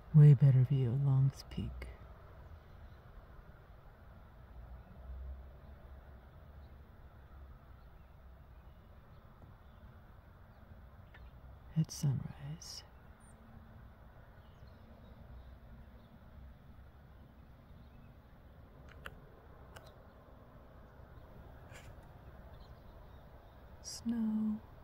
Way better view of Long's Peak. At sunrise. Snow.